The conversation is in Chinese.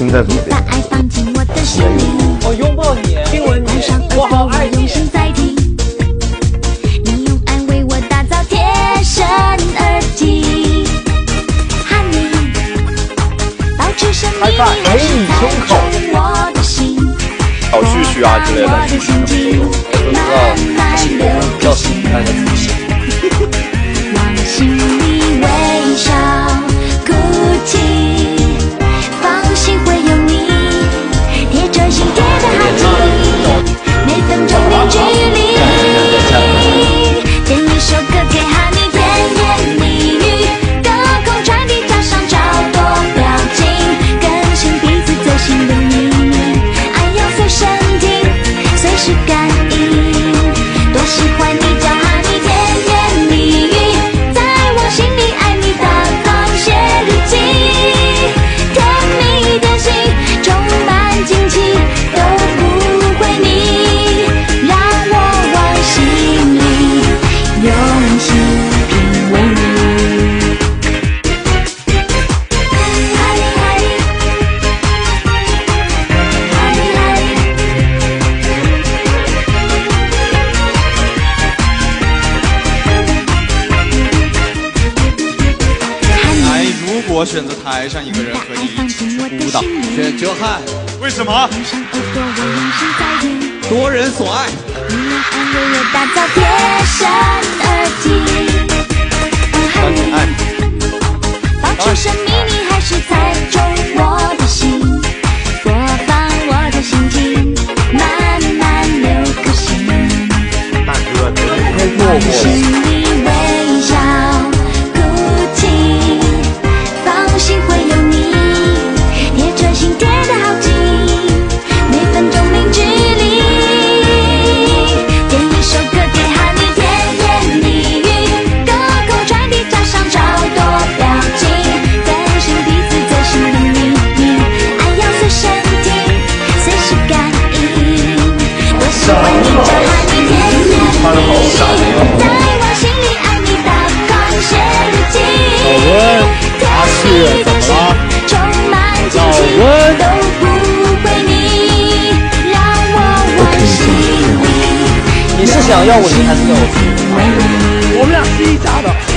心在左边。 我拥抱你，亲吻你，我好爱你。 你用爱为我打造贴身耳机，喊你保持神秘，还是猜中我的心。 小旭旭啊之类的， 我的心情慢慢流行，往心里微笑，哭泣，放心会有你，贴着心贴得好近，每分钟零距离。点一首歌给哈你，甜言蜜语，隔空传递，加上找多表情，更新彼此最新的秘密，爱要随身听，随时感应，多喜欢你叫哈你，甜言蜜语，在我心里爱你大方写日记，甜蜜点心充满惊奇，都不会腻，让我往心里用心品味你。哈利哈利，哈利哈利。 哎，如果选择台上一个人和你一起去舞蹈， 选哲瀚， 为什么？多人所爱。 你用爱为我打造贴身耳机，喊你保持神秘，你还是猜中我的心，播放我的心情，慢慢流个心， 大哥，太弱过了。 心里微笑，哭泣，放心会有你，贴着心贴得好近，每分钟零距离。点一首歌给哈你，甜言蜜语，隔空传递，加上找多表情，更新彼此最新的秘密，爱要随身听，随时感应，多喜欢你叫哈你，甜言蜜语，在我心里爱你大方写日记，甜蜜的心充满惊奇，都不会腻，让我往心里。 你是想要我离还是要我？ 我们俩是一家的。